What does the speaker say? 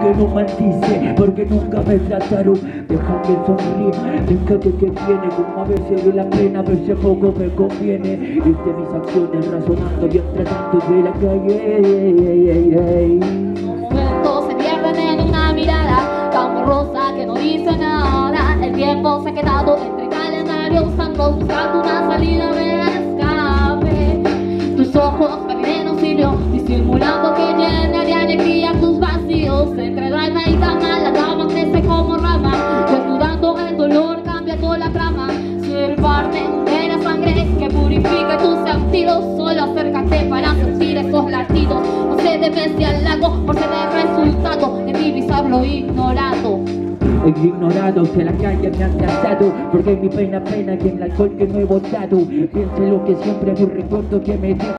que no maldice, porque nunca me trataron. Deja que sonríe, deja que viene, como a veces de la pena, a veces poco me conviene. Y de mis acciones razonando y tratando de la calle. Momentos se pierden en una mirada tan borrosa que no dice nada. El tiempo se ha quedado entre calendarios santos, buscando una salida de escape. Tus ojos piden auxilio, disimulando que llena de alegría tus vacíos. Entre alma y cama, la cama crece como rama, desnudando el dolor, cambiando la trama. Ser parte de la sangre que purifica tus sentidos. Solo acércate para sentir esos latidos. No se debe al lago por ser el resultado de divisar lo ignorado. El ignorado que la calle me ha trazado, porque mi pena que el alcohol que no he botado. Piense lo que siempre me recuerdo que me deja